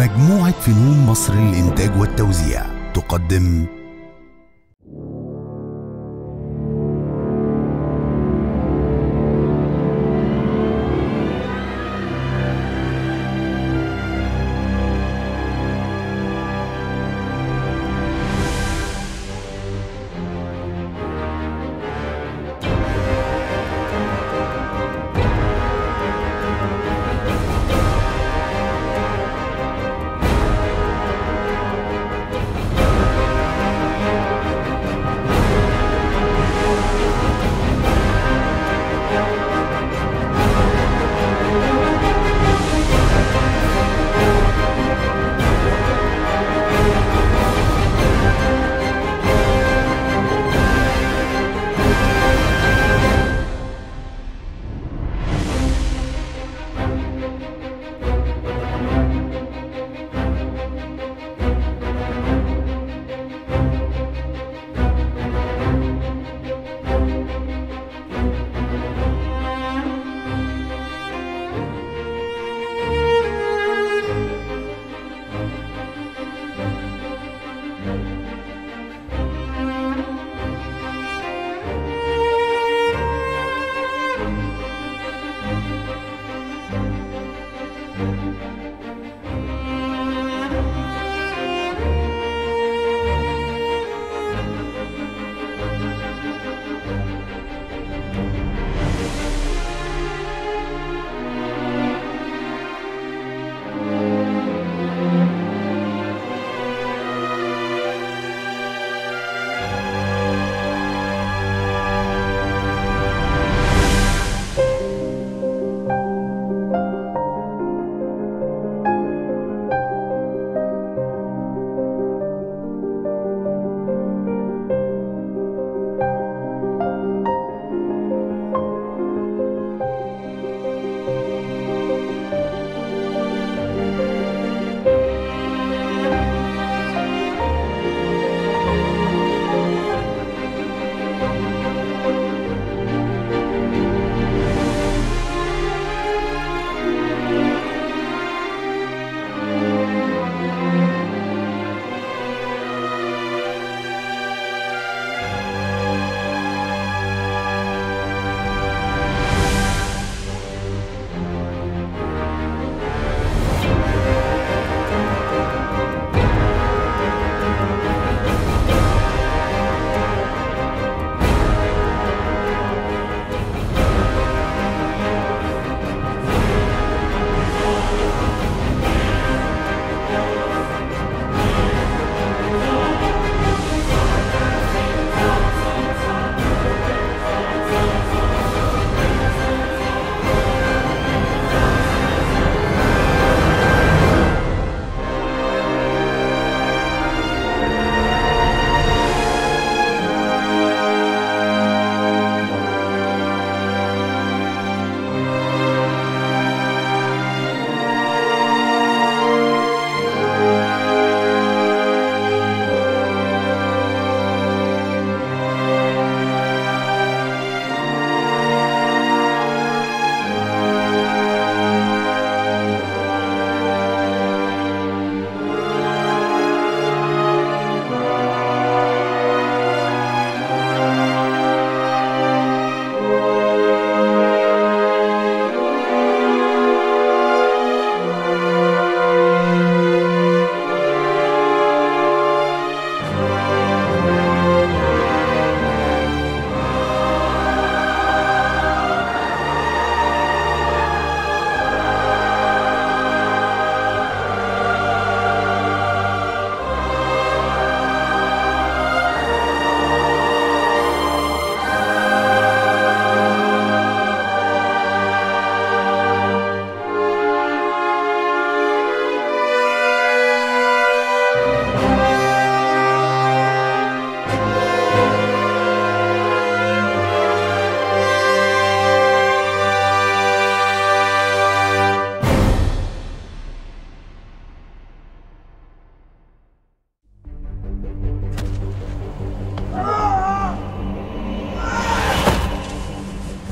مجموعة فنون مصر للإنتاج والتوزيع تقدم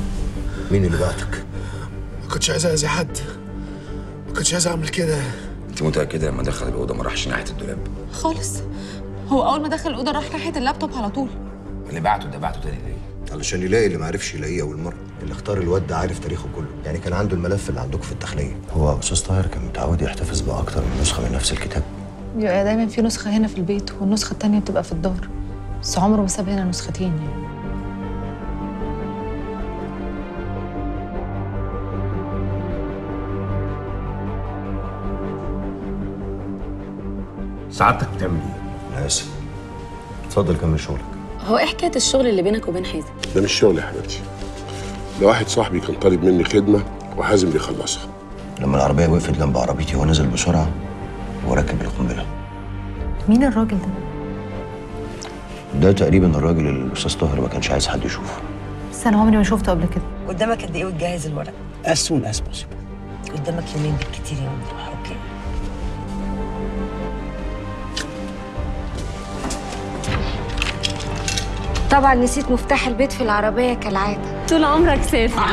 مين اللي بعتك؟ ما كنتش عايز اذي حد، ما كنتش عايز اعمل كده، انت متاكده لما دخل الاوضه ما راحش ناحيه الدولاب؟ خالص. هو اول ما دخل الاوضه راح ناحيه اللابتوب على طول. اللي بعته تاني ليه؟ علشان يلاقي اللي ما عرفش يلاقيه اول مره. اللي اختار الواد ده عارف تاريخه كله، يعني كان عنده الملف اللي عندكم في الداخليه. هو استاذ طاهر كان متعود يحتفظ باكتر من نسخه من نفس الكتاب. بيبقى دايما في نسخه هنا في البيت والنسخه التانيه بتبقى في الدار، بس عمره ما ساب هنا نسختين يعني. سعادتك بتعمل ايه؟ انا اسف. اتفضل كمل شغلك. هو ايه حكايه الشغل اللي بينك وبين حازم؟ ده مش شغل يا حبيبتي، ده واحد صاحبي كان طالب مني خدمه وحازم بيخلصها. لما العربيه وقفت جنب عربيتي هو نزل بسرعه وركب القنبله. مين الراجل ده؟ ده تقريبا الراجل اللي الاستاذ طاهر ما كانش عايز حد يشوفه. بس انا عمري ما شفته قبل كده. قدامك قد ايه وتجهز الورق؟ as soon as possible. قدامك يومين بالكتير يا ممدوح. اوكي. طبعا نسيت مفتاح البيت في العربية كالعادة. طول عمرك سافر.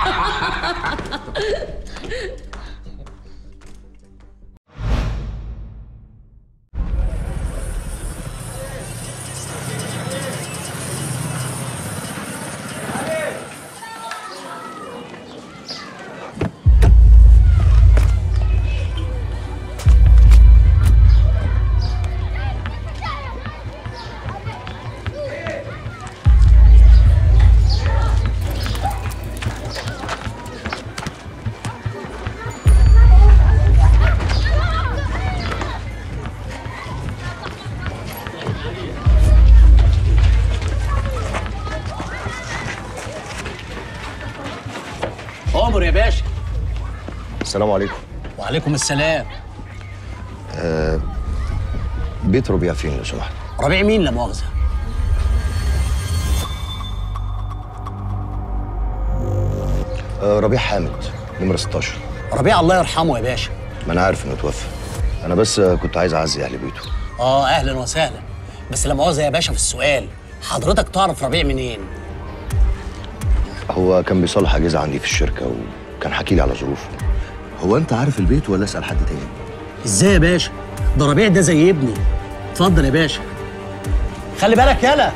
عمر يا باشا. السلام عليكم. وعليكم السلام. بيت ربيع فين لو سمحت؟ ربيع مين لا مؤاخذه؟ ربيع حامد نمره 16. ربيع الله يرحمه يا باشا. ما انا عارف انه توفى. انا بس كنت عايز اعزي اهل بيته. اهلا وسهلا، بس لا مؤاخذه يا باشا في السؤال، حضرتك تعرف ربيع منين؟ هو كان بيصلح اجهزه عندي في الشركه وكان حكي لي على ظروفه. هو انت عارف البيت ولا اسال حد تاني؟ ازاي يا باشا؟ ده ربيع ده زي ابني. اتفضل يا باشا. خلي بالك يالا.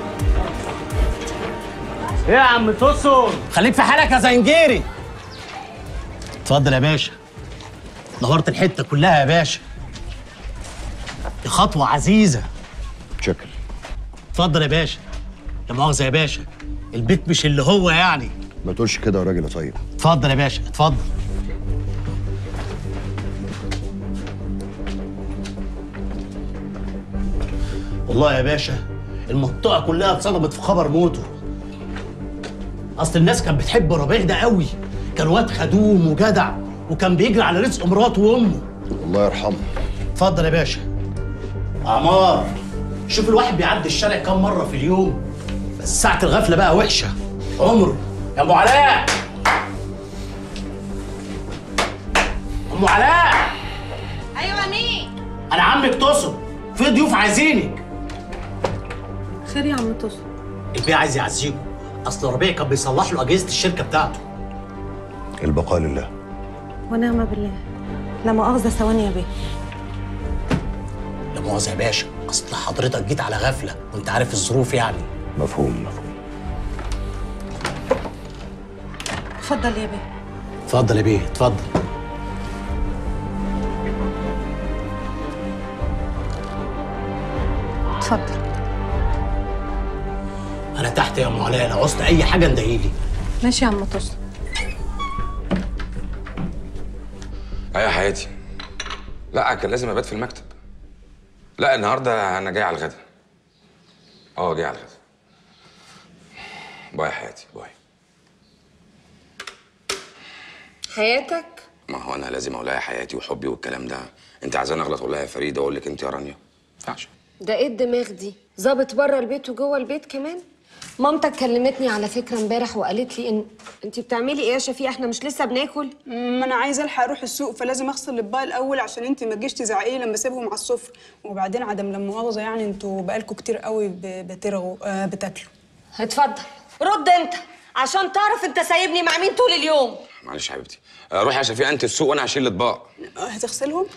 ايه يا عم توسو؟ خليك في حالك يا زنجيري. اتفضل يا باشا. نورت الحته كلها يا باشا. دي خطوه عزيزه. شكرا. اتفضل يا باشا. لا مؤاخذه يا باشا، البيت مش اللي هو يعني. ما تقولش كده يا راجل يا طيب. اتفضل يا باشا اتفضل. والله يا باشا المنطقة كلها اتصدمت في خبر موته. أصل الناس كانت بتحب ربيع ده قوي، كان واد خدوم وجدع وكان بيجري على رزق مراته وأمه. الله يرحمه. اتفضل يا باشا. عمار، شوف الواحد بيعدي الشارع كام مرة في اليوم، بس ساعة الغفلة بقى وحشة. عمره يا أم علاء. أم علاء. أيوة مين؟ أنا عمك توسو، في ضيوف عايزينك. خير يا عم توسو؟ البيع عايز يعزيكم، اصل ربيع كان بيصلح له اجهزه الشركه بتاعته. البقاء لله. ونعم بالله. لا مؤاخذه ثواني يا بيه. لا مؤاخذه يا باشا، اصل حضرتك جيت على غفله وانت عارف الظروف يعني. مفهوم مفهوم. اتفضل يا بيه. اتفضل يا بيه اتفضل. اتفضل. انا تحت يا ام علاء، لو عوزت اي حاجه ندهيلي. ماشي يا عم توسو. ايه يا حياتي؟ لا كان لازم ابات في المكتب. لا النهارده انا جاي على الغدا. جاي على الغدا. باي يا حياتي باي. حياتك؟ ما هو انا لازم اقول لها يا حياتي وحبي والكلام ده. انت عايزاني اغلط اقول لها يا فريده واقول لك انت يا رانيا؟ ما ينفعش. ده ايه الدماغ دي؟ ظابط بره البيت وجوه البيت كمان؟ مامتك كلمتني على فكره امبارح وقالت لي ان انت بتعملي ايه يا شفيقه؟ احنا مش لسه بناكل؟ ما انا عايزه الحق اروح السوق، فلازم اغسل الاطباق الاول عشان انت ما تجيش تزعقي لي لما اسيبهم على السفره. وبعدين عدم لا مؤاخذه يعني انتوا بقالكوا كتير قوي بترغوا بتاكلوا. اتفضل رد انت عشان تعرف انت سايبني مع مين طول اليوم. معلش يا حبيبتي، روحي يا شفيقه انت السوق وانا هشيل الاطباق. هتغسلهم؟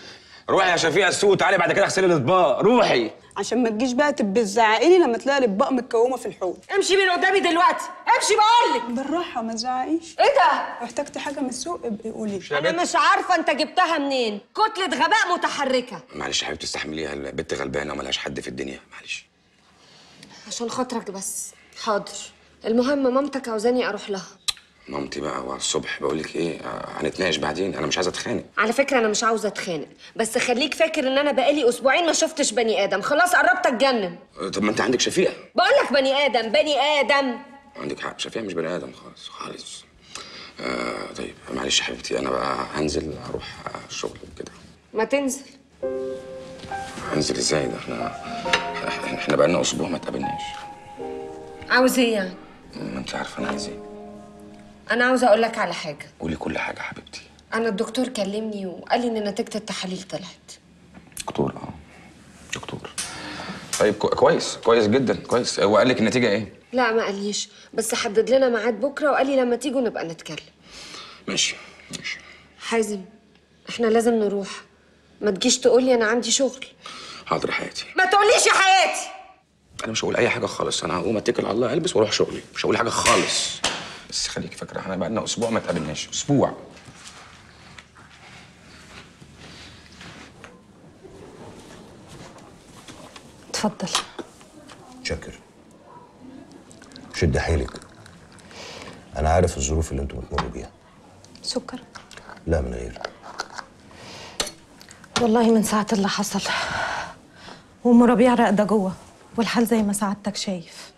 روحي يا شفيقه السوق وتعالي بعد كده اغسلي الاطباق، روحي. عشان ما تجيش بقى تبقي تزعقيني لما تلاقي الاطباق متكومه في الحوض. امشي من قدامي دلوقتي، امشي بقول لك. بالراحه ما تزعقيش. ايه ده؟ لو احتجتي حاجه من السوق ابقي قولي. انا مش عارفه انت جبتها منين، كتله غباء متحركه. معلش يا حبيبتي استحمليها، البت غلبانه وملهاش حد في الدنيا، معلش. عشان خاطرك بس. حاضر. المهم مامتك عاوزاني اروح لها. مامتي بقى وعلى الصبح بقول لك ايه، هنتناقش بعدين، انا مش عايزه اتخانق. على فكره انا مش عاوزه اتخانق، بس خليك فاكر ان انا بقالي اسبوعين ما شفتش بني ادم، خلاص قربت اتجنن. طب ما انت عندك شفيقه. بقول لك بني ادم بني ادم. عندك حق، شفيقه مش بني ادم خالص خالص. طيب معلش يا حبيبتي، انا بقى هنزل اروح الشغل كده. ما تنزل. هنزل ازاي ده؟ احنا بقالنا اسبوع ما اتقابلناش. عاوز ايه يعني؟ ما انت عارفه انا عايز ايه. انا عاوزه اقول لك على حاجه. قولي كل حاجه يا حبيبتي. انا الدكتور كلمني وقال لي ان نتيجه التحاليل طلعت. دكتور؟ دكتور. طيب كويس جدا، كويس. هو قال لك النتيجه ايه؟ لا ما قاليش، بس حدد لنا ميعاد بكره وقال لي لما تيجوا نبقى نتكلم. ماشي. حازم احنا لازم نروح، ما تجيش تقول لي انا عندي شغل. حاضر يا حياتي. ما تقوليش يا حياتي. انا مش هقول اي حاجه خالص، انا هقوم اتكل على الله، البس واروح شغلي، مش هقول حاجه خالص. بس خليكي فاكره احنا بقالنا اسبوع ما اتقابلناش، اسبوع. اتفضل. شكر. شد حيلك، انا عارف الظروف اللي انتوا بتمروا بيها. سكر؟ لا من غير. والله من ساعة اللي حصل وام ربيع راقدة جوه، والحال زي ما سعادتك شايف.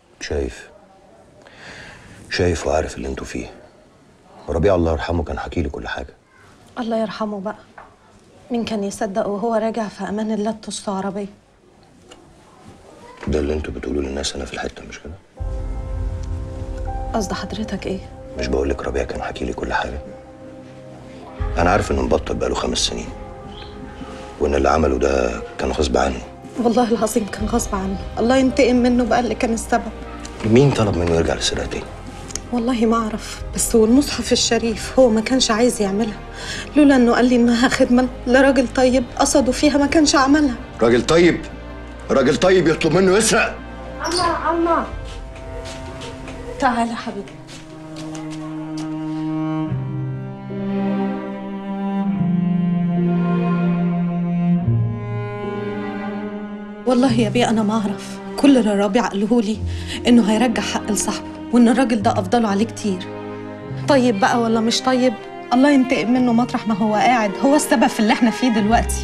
شايف وعارف اللي انتوا فيه. ربيع الله يرحمه كان حكي لي كل حاجه. الله يرحمه بقى، مين كان يصدق وهو راجع في امان الله تطص عربيه. ده اللي انتوا بتقولوه للناس هنا في الحته مش كده؟ قصد حضرتك ايه؟ مش بقول لك ربيع كان حكي لي كل حاجه. انا عارف انه مبطل بقاله 5 سنين، وان اللي عمله ده كان غصب عنه. والله العظيم كان غصب عنه، الله ينتقم منه بقى اللي كان السبب. مين طلب منه يرجع للسرقه تاني؟ والله ما اعرف، بس والمصحف الشريف هو ما كانش عايز يعملها، لولا انه قال لي انها خدمه لراجل طيب قصده فيها ما كانش عملها. راجل طيب يطلب منه يسرق؟ الله تعالى حبيبي. والله يا بيه انا ما اعرف، كل اللي ربيع قاله لي انه هيرجع حق لصاحبه، وان الراجل ده افضله عليه كتير. طيب بقى ولا مش طيب، الله ينتقم منه مطرح ما هو قاعد، هو السبب في اللي احنا فيه دلوقتي.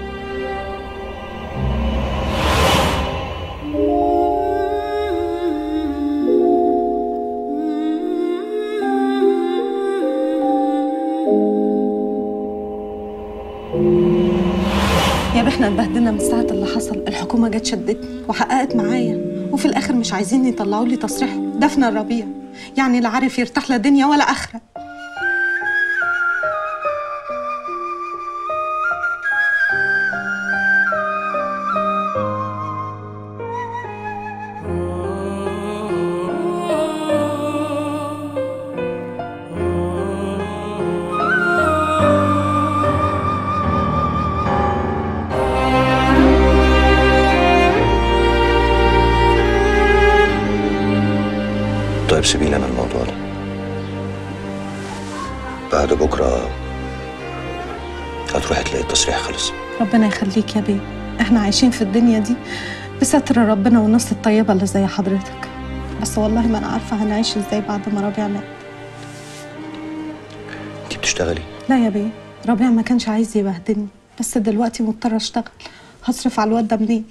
يا بيه احنا اتبهدلنا من ساعة اللي حصل، الحكومة جت شدتني وحققت معايا، وفي الآخر مش عايزين يطلعوا لي تصريح دفن الربيع، يعني لا عارف يرتاح لا دنيا ولا آخرة. طيب سيبيني انا الموضوع ده. بعد بكره هتروحي تلاقي التصريح خلص. ربنا يخليك يا بيه، احنا عايشين في الدنيا دي بستر ربنا والناس الطيبة اللي زي حضرتك، بس والله ما انا عارفة هنعيش ازاي بعد ما ربيع مات. انتي بتشتغلي؟ لا يا بيه، ربيع ما كانش عايز يبهدلني، بس دلوقتي مضطرة اشتغل، هصرف على الواد ده منين؟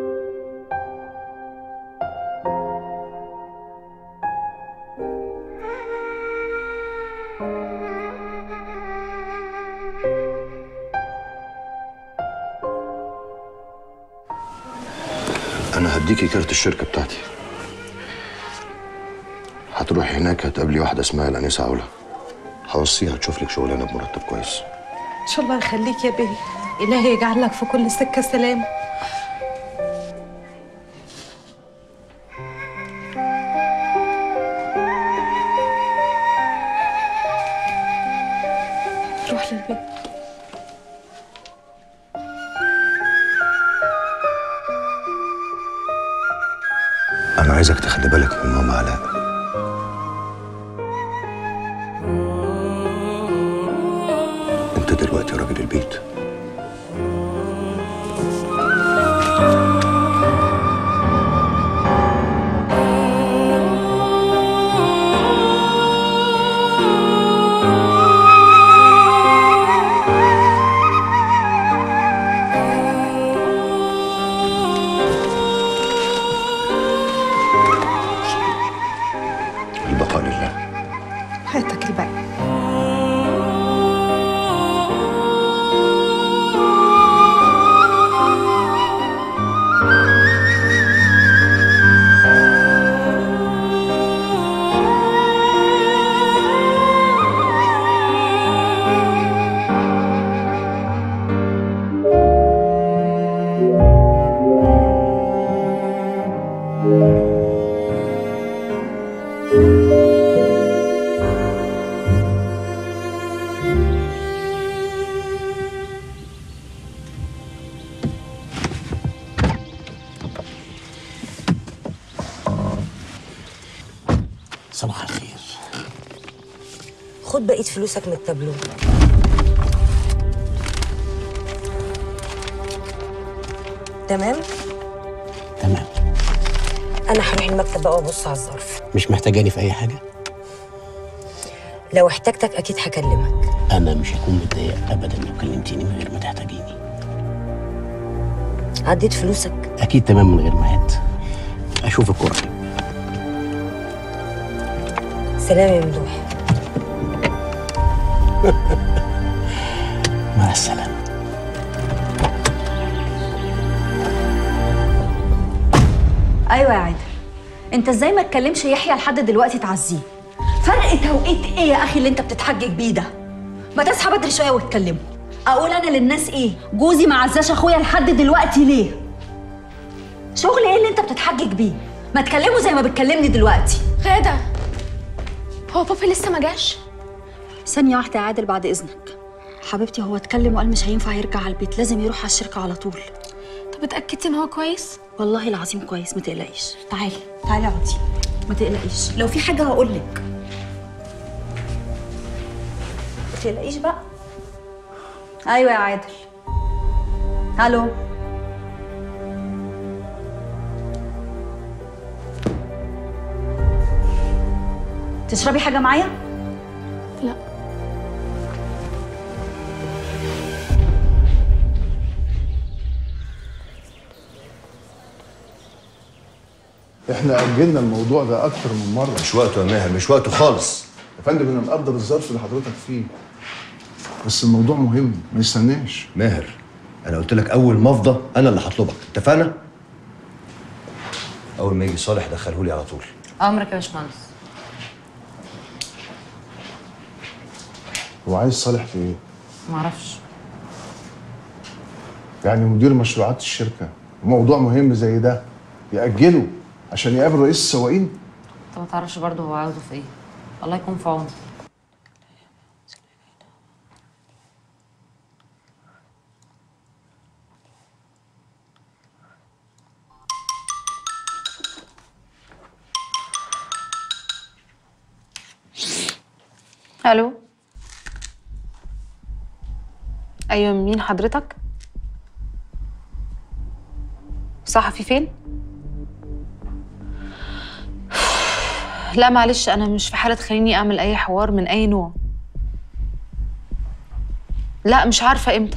انا هديكي كارت الشركه بتاعتي، هتروحي هناك هتقابلي واحده اسمها الانسه علا، هوصيها تشوف لك شغلانه بمرتب كويس. ان شاء الله يخليك يا بيه، الهي يجعل لك في كل سكه سلام. روح للبيت. انا عايزك تخلي بالك من ماما علاء. انت دلوقتي راجل البيت. البقاء لله. هاتك الباقي. صباح الخير. خد بقية فلوسك من التابلو. تمام؟ تمام. أنا هروح المكتب بقى وأبص على الظرف. مش محتاجاني في أي حاجة؟ لو احتجتك أكيد هكلمك. أنا مش هكون متضايق أبدا لو كلمتيني من غير ما تحتاجيني. عديت فلوسك؟ أكيد تمام من غير ما هات. أشوفك قريب. سلام يا ممدوح. مع السلامة. ايوه يا عادل، انت ازاي ما تكلمش يحيى لحد دلوقتي تعزيه؟ فرق توقيت ايه يا اخي اللي انت بتتحجج بيه ده؟ ما تصحى بدري شويه واتكلموا. اقول انا للناس ايه؟ جوزي ما عزاش اخويا لحد دلوقتي ليه؟ شغل ايه اللي انت بتتحجج بيه؟ ما تكلموا زي ما بتكلمني دلوقتي. غادة، هو بابي لسه ما جاش؟ ثانيه واحده يا عادل بعد اذنك. حبيبتي هو اتكلم وقال مش هينفع يرجع على البيت، لازم يروح على الشركه على طول. طب اتاكدتي ان هو كويس؟ والله العظيم كويس، ما تقلقيش. تعالي تعالي اقعدي، ما تقلقيش، لو في حاجه هقول لك. ما تقلقيش بقى. ايوه يا عادل. الو. تشربي حاجه معايا؟ لا. احنا اجلنا الموضوع ده اكتر من مره. مش وقته يا ماهر، مش وقته خالص. يا فندم انا مقدر الظرف اللي حضرتك فيه، بس الموضوع مهم ما يستناش. ماهر انا قلت لك اول ما افضى انا اللي هطلبك، اتفقنا؟ اول ما يجي صالح دخله لي على طول. امرك يا باشمهندس. هو عايز صالح في ايه؟ معرفش. يعني مدير مشروعات الشركه موضوع مهم زي ده يأجله عشان يقابل رئيس السواقين؟ انت ما تعرفش برضه هو عاوزه في ايه. الله يكون في عونه. الو. ايوه مين حضرتك؟ صحفي فين؟ لا معلش انا مش في حاله تخليني اعمل اي حوار من اي نوع. لا مش عارفه امتى.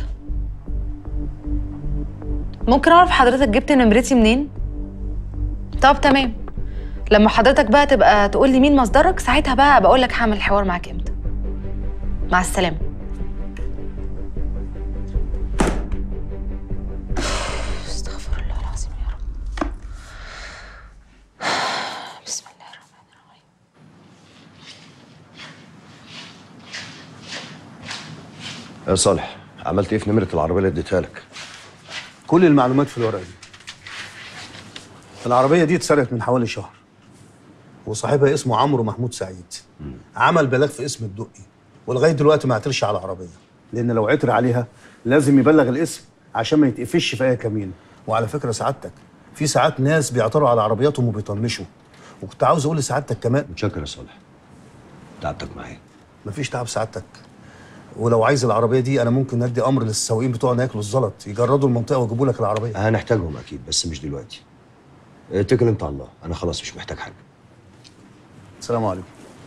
ممكن اعرف حضرتك جبت نمرتي منين؟ طب تمام، لما حضرتك بقى تبقى تقول لي مين مصدرك ساعتها بقى بقول لك هعمل الحوار معاك امتى. مع السلامه. استغفر الله العظيم يا رب. بسم الله الرحمن الرحيم. يا صالح عملت ايه في نمره العربيه اللي اديتها لك؟ كل المعلومات في الورقه دي. العربيه دي اتسرقت من حوالي شهر، وصاحبها اسمه عمرو محمود سعيد. عمل بلاغ في اسم الدقي، ولغايه دلوقتي ما عثرش على العربيه، لان لو عثر عليها لازم يبلغ الاسم عشان ما يتقفش في اي كمين. وعلى فكره سعادتك في ساعات ناس بيعثروا على عربياتهم وبيطنشوا، وكنت عاوز اقول لسعادتك كمان. متشكر يا صالح، تعبتك معايا. مفيش تعب سعادتك، ولو عايز العربيه دي انا ممكن ادي امر للسواقين بتوعنا ياكلوا الزلط يجردوا المنطقه ويجيبوا لك العربيه. هنحتاجهم اكيد بس مش دلوقتي. اتكل انت على الله، انا خلاص مش محتاج حاجه. السلام عليكم.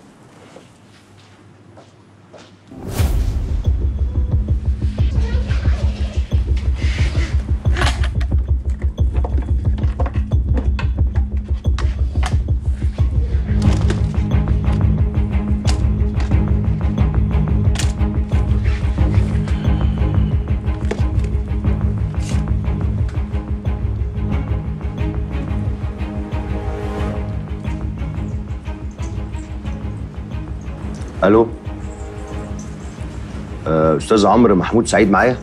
الو، استاذ عمرو محمود سعيد معايا؟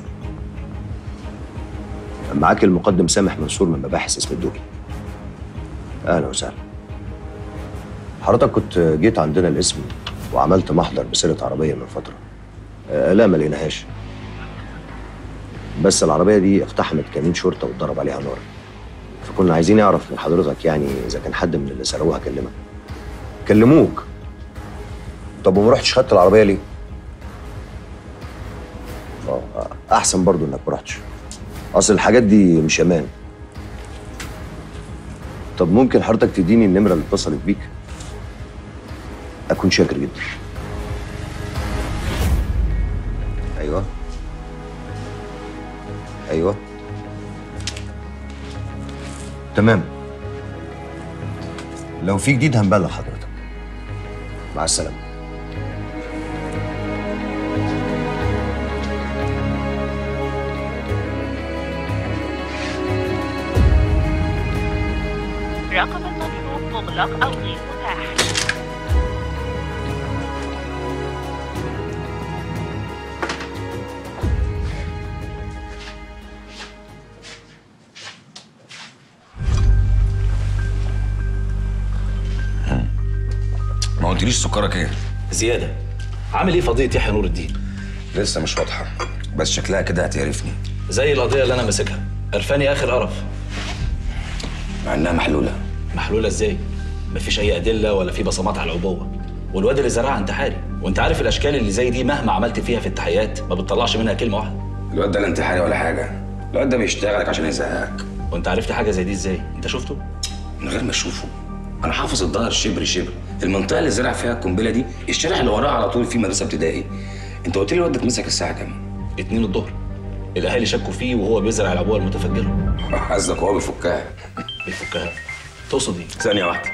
معاك المقدم سامح منصور من مباحث اسم الدقي. اهلا وسهلا. حضرتك كنت جيت عندنا الاسم وعملت محضر بسيرة عربيه من فتره. لا ما لقيناهاش، بس العربيه دي اقتحمت كمين شرطه واتضرب عليها نار، فكنا عايزين نعرف من حضرتك يعني اذا كان حد من اللي سرقوها كلموك. طب وما رحتش خدت العربيه ليه؟ احسن برضو انك ما رحتش، اصل الحاجات دي مش امان. طب ممكن حضرتك تديني النمره اللي اتصلت بيك؟ اكون شاكر جدا. ايوه تمام، لو في جديد هنبلغ حضرتك. مع السلامه. رقم المطلوب مغلق أو غير متاح. ما قلتليش سكرك ايه؟ زيادة. عامل ايه فضيلة يحيى نور الدين؟ لسه مش واضحة، بس شكلها كده هتقرفني. زي القضية اللي أنا ماسكها، قرفاني آخر قرف. مع إنها محلولة. محلولة ازاي؟ مفيش أي أدلة ولا في بصمات على العبوة، والواد اللي زرعها انتحاري، وأنت عارف الأشكال اللي زي دي مهما عملت فيها في التحقيقات ما بتطلعش منها كلمة واحدة. الواد ده لا انتحاري ولا حاجة، الواد ده بيشتغلك عشان يزهقك. وأنت عرفت حاجة زي دي ازاي؟ أنت شفته؟ من غير ما أشوفه. أنا حافظ الظهر شبر شبر، المنطقة اللي زرع فيها القنبلة دي الشارع اللي وراها على طول في مدرسة ابتدائي. أنت قلت لي الواد ده اتمسك الساعة كام؟ 2 الظهر. الأهالي شكوا فيه وهو بيزرع العبوة المتفجرة. قصدك هو بيفكها؟ بيفكها؟ تقصد ايه؟ ثانية واحدة.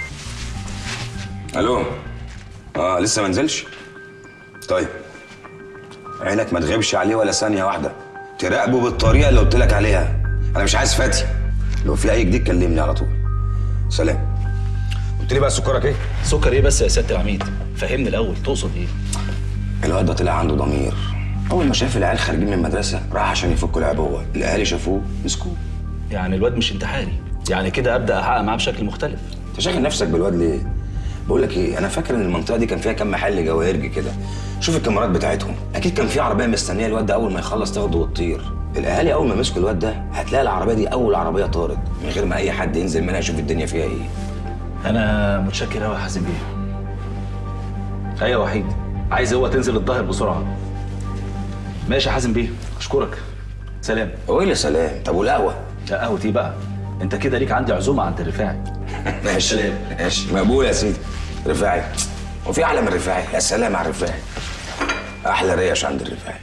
ألو؟ لسه ما نزلش؟ طيب. عينك ما تغيبش عليه ولا ثانية واحدة. تراقبه بالطريقة اللي قلت لك عليها. أنا مش عايز فاتي. لو في أي جديد كلمني على طول. سلام. قلت لي بقى سكرك إيه؟ سكر إيه بس يا سيادة العميد؟ فهمني الأول تقصد إيه؟ الواد ده طلع عنده ضمير. أول ما شاف العيال خارجين من المدرسة راح عشان يفكوا العبوة، الأهالي شافوه مسكوه. يعني الواد مش انتحاري، يعني كده أبدأ أحقق معاه بشكل مختلف. أنت شاغل نفسك بالواد ليه؟ بقول لك إيه، أنا فاكر إن المنطقة دي كان فيها كام محل جواهرجي كده. شوف الكاميرات بتاعتهم، أكيد كان في عربية مستنية الواد ده أول ما يخلص تاخده وتطير. الأهالي أول ما مسكوا الواد ده هتلاقي العربية دي أول عربية طارت من غير ما أي حد ينزل منها يشوف الدنيا فيها إيه. أنا متشكر أوي يا حازم بيه. أيوة وحيد، عايز هو تنزل الظاهر بسرعة. ماشي يا حازم بيه، أشكرك. سلام. هو إيه اللي سلام؟ طب والقهوة؟ لا قهوة إيه بقى؟ أنت كده ليك عندي عزومة عند الرفاعي. ماشي ماشي، مقبول يا سيدي. رفاعي، وفي أحلى من الرفاعي؟ يا سلام على الرفاعي. أحلى ريش عند الرفاعي.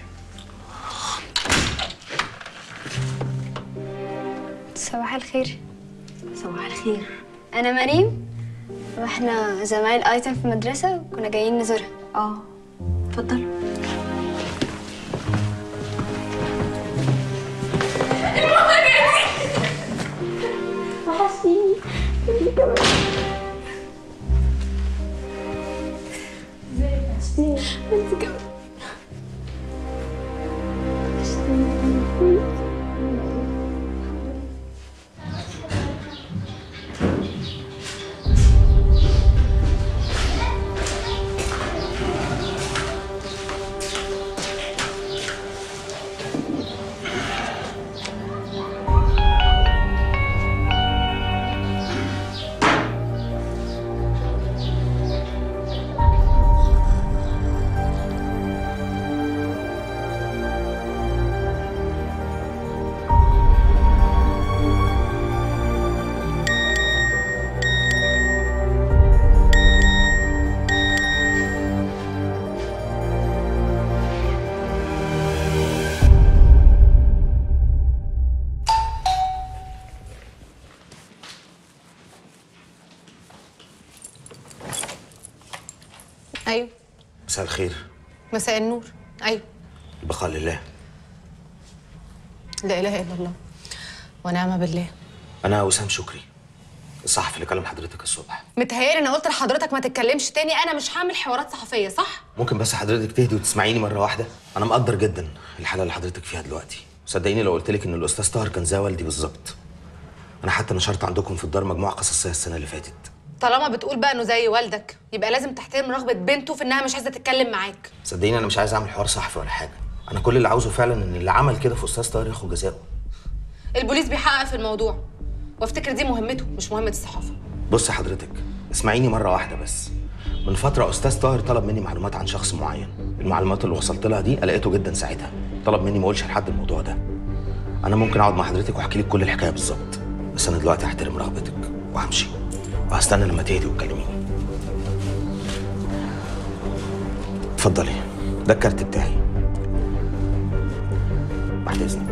صباح الخير. صباح الخير. أنا مريم، واحنا زمايل ايتم في المدرسة وكنا جايين نزورها. اتفضل. وحشتيني انت كمان. وحشتيني انت كمان. مساء الخير. مساء النور. ايوه. البقاء لله. لا اله الا الله ونعم بالله. انا وسام شكري، الصحفي اللي كلم حضرتك الصبح. متهيألي انا قلت لحضرتك ما تتكلمش تاني، انا مش هعمل حوارات صحفيه، صح؟ ممكن بس حضرتك تهدي وتسمعيني مره واحده؟ انا مقدر جدا الحاله اللي حضرتك فيها دلوقتي، صدقيني لو قلت لك ان الاستاذ طاهر كان زي والدي بالظبط. انا حتى نشرت عندكم في الدار مجموعه قصصيه السنه اللي فاتت. طالما بتقول بقى انه زي والدك يبقى لازم تحترم رغبه بنته في انها مش عايزه تتكلم معاك. صدقيني انا مش عايز اعمل حوار صحفي ولا حاجه، انا كل اللي عاوزه فعلا ان اللي عمل كده في استاذ طاهر ياخد جزاؤه. البوليس بيحقق في الموضوع وافتكر دي مهمته مش مهمه الصحافه. بص حضرتك اسمعيني مره واحده بس. من فتره استاذ طاهر طلب مني معلومات عن شخص معين، المعلومات اللي وصلت لها دي قلقته جدا ساعتها، طلب مني ما اقولش لحد الموضوع ده. انا ممكن اقعد مع حضرتك واحكي لك كل الحكايه بالظبط، بس انا دلوقتي هحترم رغبتك وهمشي وهستنى لما تهدي وتكلميني. اتفضلي، ده الكارت بتاعي. بعد اذنك.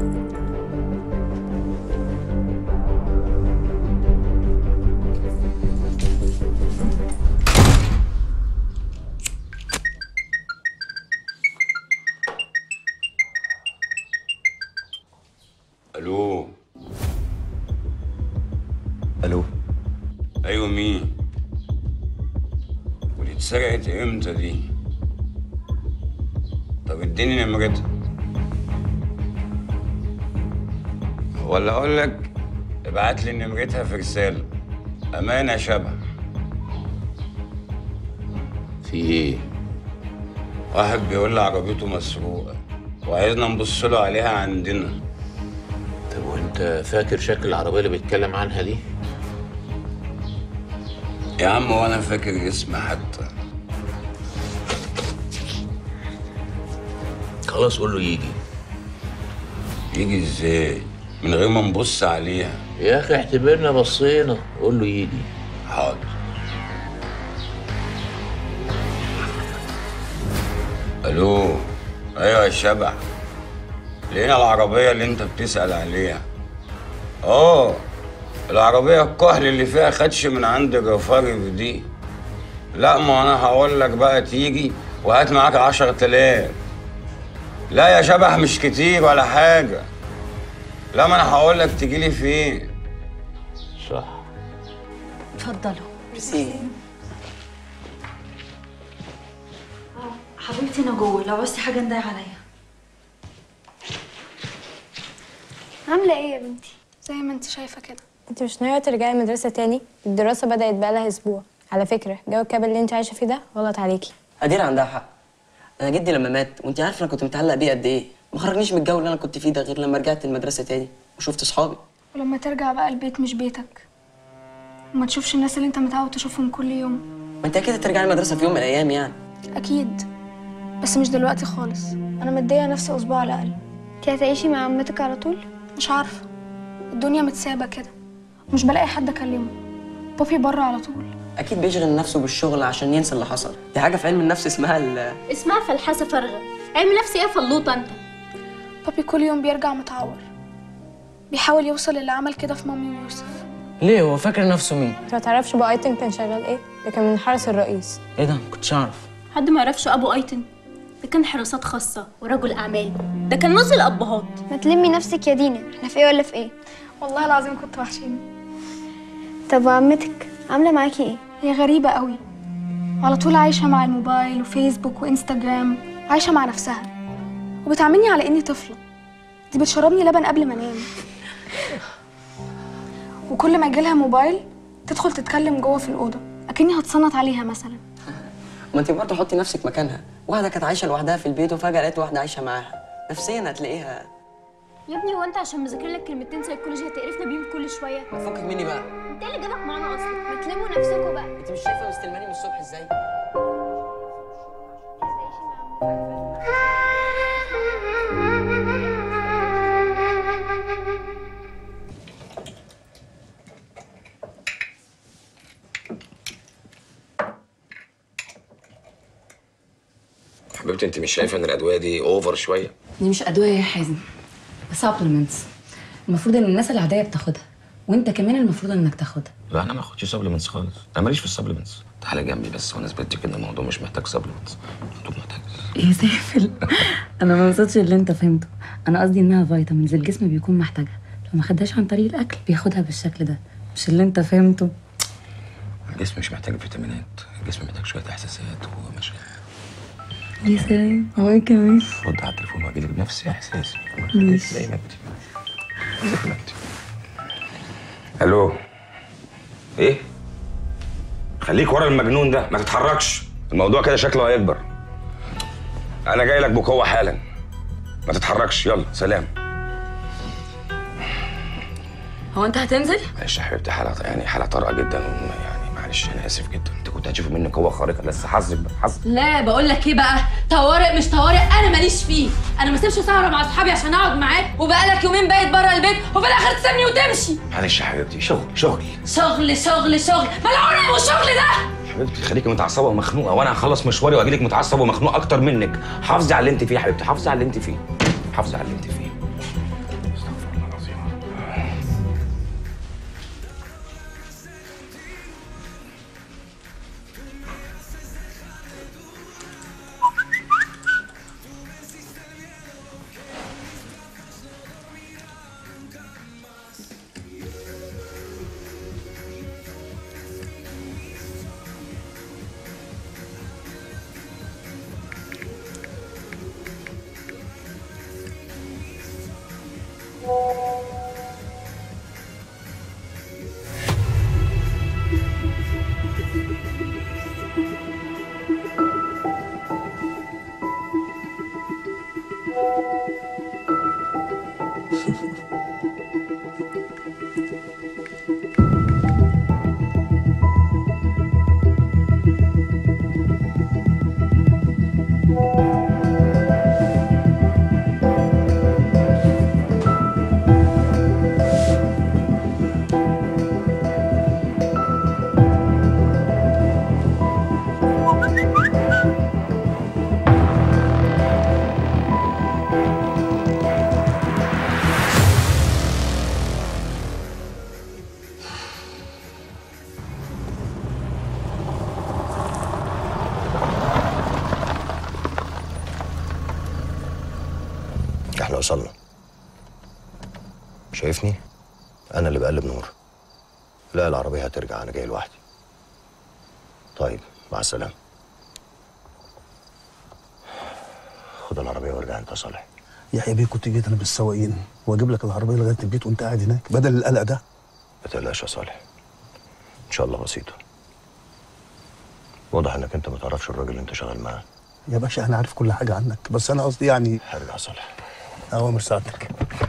الو. الو. ايوه مين؟ ودي اتسرقت امتى دي؟ طب اديني نمرتها ولا اقول لك ابعت لي نمرتها في رساله. امانه شبه. في ايه؟ واحد بيقول لي عربيته مسروقه وعايزنا نبص له عليها عندنا. طب وانت فاكر شكل العربيه اللي بيتكلم عنها دي؟ يا عم وانا فاكر اسمها حتى. خلاص قول له يجي. يجي ازاي؟ من غير ما نبص عليها. يا اخي اعتبرنا بصينا، قول له يجي. حاضر. الو. ايوه يا شبح، لقينا العربيه اللي انت بتسأل عليها. العربيه الكحل اللي فيها خدش من عند جفاري دي. لا ما انا هقول لك بقى تيجي وهات معاك 10,000. لا يا شبح مش كتير ولا حاجه. لا ما انا هقول لك تجي لي فين. صح. اتفضلوا. ميرسي. حبيبتي انا جوه، لو عوزتي حاجه ندعي عليا. عامله ايه يا بنتي؟ زي ما انت شايفه كده. انت مش ناويه ترجعي المدرسه تاني؟ الدراسه بدات بقالها اسبوع. على فكره جو الكابل اللي انت عايشه فيه ده غلط عليكي. أدير عندها حق. انا جدي لما مات وانت عارفه انا كنت متعلق بيه قد ايه، ما خرجنيش من الجو اللي انا كنت فيه ده غير لما رجعت المدرسه تاني وشفت اصحابي. ولما ترجع بقى البيت مش بيتك وما تشوفش الناس اللي انت متعود تشوفهم كل يوم. ما انت اكيد هترجعي المدرسه في يوم من الايام يعني. اكيد، بس مش دلوقتي خالص. انا مديه نفسي اسبوع على الاقل. انت هتعيشي مع عمتك على طول؟ مش عارفه، الدنيا متسابه كده، مش بلاقي حد اكلمه. بابي بره على طول. اكيد بيشغل نفسه بالشغل عشان ينسى اللي حصل. دي حاجه في علم النفس اسمها فلحسه فارغه. علم نفس ايه فلوطه انت؟ بابي كل يوم بيرجع متعور، بيحاول يوصل اللي عمل كده في مامي ويوسف. ليه هو فاكر نفسه مين؟ انت ما تعرفش ابو ايتن كان شغال ايه؟ ده كان من حرس الرئيس. ايه ده؟ ما كنتش اعرف. حد ما يعرفش ابو ايتن؟ ده كان حراسات خاصه ورجل اعمال، ده كان نص الابهات. ما تلمي نفسك يا دينا، احنا في ايه ولا في ايه؟ والله العظيم كنت وحشاني. طب وعمتك عامله معاكي ايه؟ هي غريبه قوي، على طول عايشه مع الموبايل وفيسبوك وانستجرام، عايشه مع نفسها وبتعاملني على اني طفله. دي بتشربني لبن قبل ما انام، وكل ما يجيلها موبايل تدخل تتكلم جوه في الاوضه اكني هتصنت عليها مثلا. ما انت برضه حطي نفسك مكانها، واحده كانت عايشه لوحدها في البيت وفجاه لقيت واحده عايشه معاها، نفسيا هتلاقيها. يا ابني هو انت عشان مذاكر لك كلمتين سيكولوجي هتقرفنا بيهم كل شويه؟ ما فكك مني بقى. انت ايه اللي جابك معانا اصلا؟ ما تلموا نفسكوا بقى. انت مش شايفه مستلماني من الصبح ازاي؟ حبيبتي انت مش شايفه ان الادويه دي اوفر شويه؟ دي مش ادويه يا حازم، سبلمنتس. المفروض ان الناس العاديه بتاخدها، وانت كمان المفروض انك تاخدها. لا انا ما اخدش سبلمنتس خالص، انا ماليش في السبلمنتس. تعالي جنبي بس وانا اثبت لك ان الموضوع مش محتاج سبلت. الموضوع محتاج يا سافل انا ما وصلتش اللي انت فهمته. انا قصدي انها فيتامينز الجسم بيكون محتاجها، لو ما خدهاش عن طريق الاكل بياخدها بالشكل ده، مش اللي انت فهمته. الجسم مش محتاج فيتامينات، الجسم محتاج شويه احساسات ومشاعر. يا سلام، هو ايه كمان؟ رد على التليفون واجي لك بنفس احساسي. ماشي. زي ما انت زي ما انت. الو. ايه؟ خليك ورا المجنون ده، ما تتحركش، الموضوع كده شكله هيكبر. انا جاي لك بقوه حالا، ما تتحركش، يلا سلام. هو انت هتنزل؟ معلش يا حبيبتي، حالة طارئة جدا، يعني معلش انا اسف جدا، انت كنت هتشوفي مني قوة خارقة، بس حظك بقى حظك. لا بقول لك ايه بقى، طوارئ مش طوارئ انا ماليش فيه. انا ما اسيبش سهره مع اصحابي عشان اقعد معاك وبقالك يومين بايت بره البيت وفي الاخر تسيبني وتمشي. معلش يا حبيبتي، شغل ملعون ابو الشغل ده. حبيبتي خليكي متعصبة ومخنوقة، وانا هخلص مشواري واجي لك متعصب ومخنوق اكتر منك. حافظي على اللي انت فيه يا حبيبتي، حافظي على اللي انت فيه، حافظي على اللي انت فيه. احنا وصلنا. شايفني؟ انا اللي بقلب نور. لا العربية هترجع، انا جاي لوحدي. طيب مع السلامة. خد العربية وارجع انت يا صالح. يا بيه كنت جيت انا بالسواقين واجيب لك العربية لغاية البيت وانت قاعد هناك بدل القلق ده. ما تقلقش يا صالح، ان شاء الله بسيطة. واضح انك انت ما تعرفش الراجل اللي انت شغال معاه. يا باشا انا عارف كل حاجة عنك، بس انا قصدي يعني. ارجع يا صالح. اوامر سعادتك.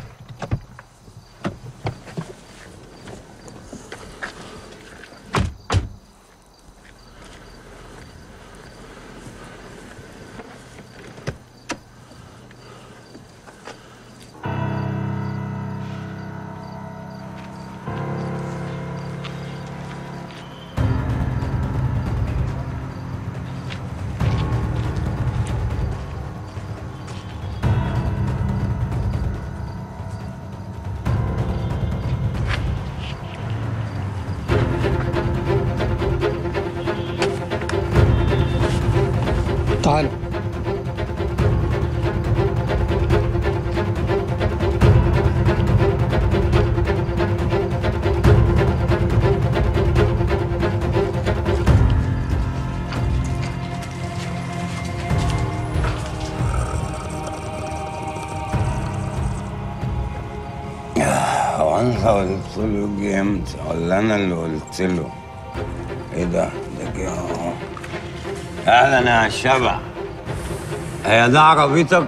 تعال. هو انت قلت له جه امتى ولا انا اللي قلت له؟ ايه ده جه اهو. اهلا يا الشبع، هي ده عربيتك؟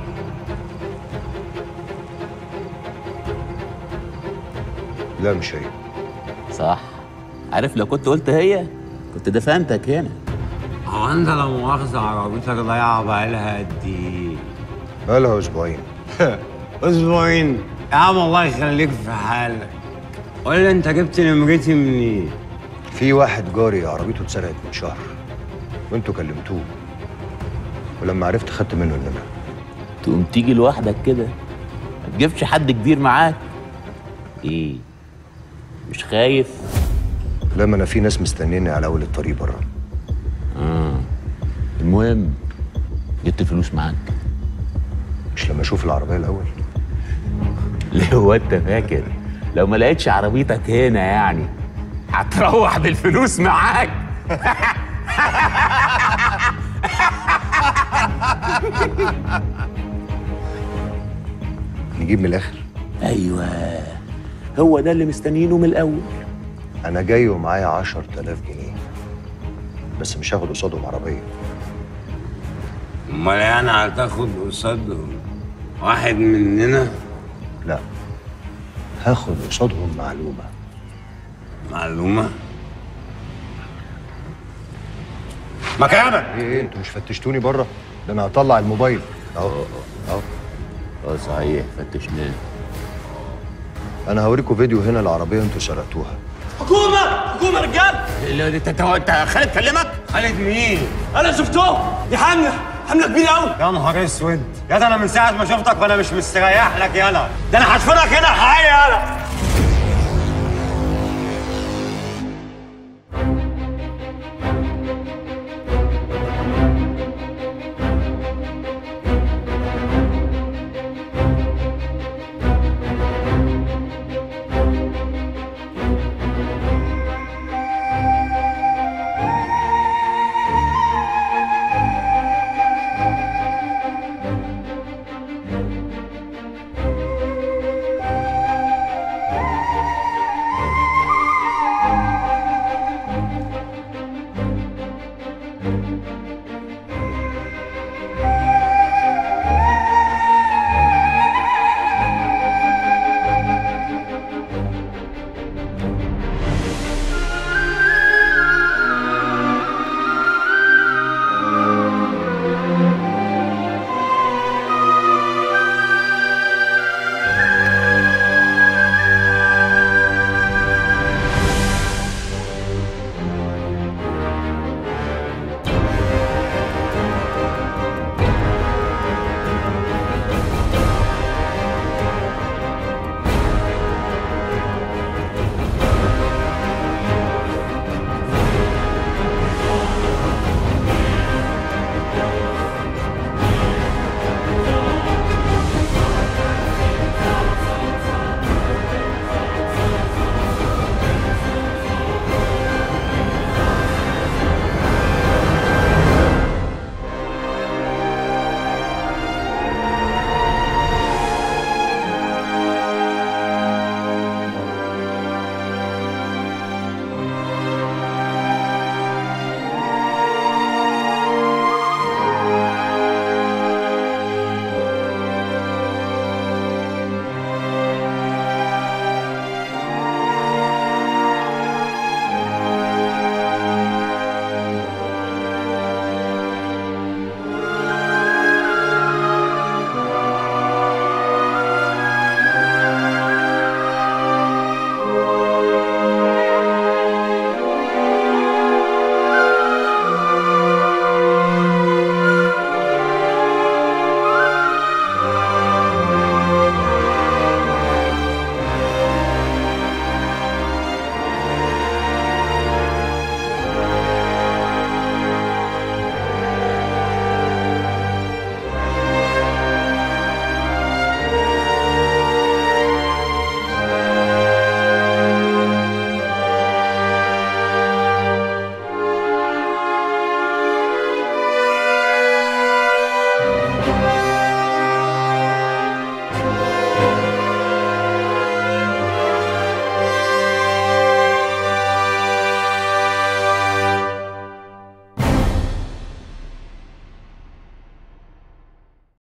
لا مش هي. صح، عارف لو كنت قلت هي كنت دفنتك هنا. هو انت لا مؤاخذة عربيتك ضايعة بقالها قد ايه؟ بقالها اسبوعين. اسبوعين؟ يا عم الله يخليك في حالك. قول لي انت جبت نمرتي منين؟ في واحد جاري عربيته اتسرقت من شهر وانتوا كلمتوه، ولما عرفت خدت منه النمرة. تقوم تيجي لوحدك كده، ما تجيبش حد كبير معاك؟ ايه مش خايف؟ لما انا في ناس مستنيني على اول الطريق بره. المهم جبت الفلوس معاك؟ مش لما اشوف العربيه الاول؟ ليه هو انت فاكر لو ما لقيتش عربيتك هنا يعني هتروح بالفلوس معاك؟ نجيب من الاخر. ايوه هو ده اللي مستنيينه من الاول. انا جاي ومعايا 10,000 جنيه بس مش هاخد قصادهم عربيه. امال يعني هتاخد قصادهم واحد مننا؟ لا، هاخد قصادهم معلومه. معلومه؟ مكانك. ايه انتوا مش فتشتوني بره؟ ده انا هطلع الموبايل اهو اهو. صحيح فتشناه. انا هوريكم فيديو هنا العربيه انتوا سرقتوها. حكومه حكومه رجال. انت خالد كلمك؟ خالد مين؟ انا شفتهم، دي حمله كبيره قوي. يا نهار اسود يا ده، انا من ساعه ما شفتك وانا مش مستريح لك يالا، ده انا هدفنك هنا حي يالا.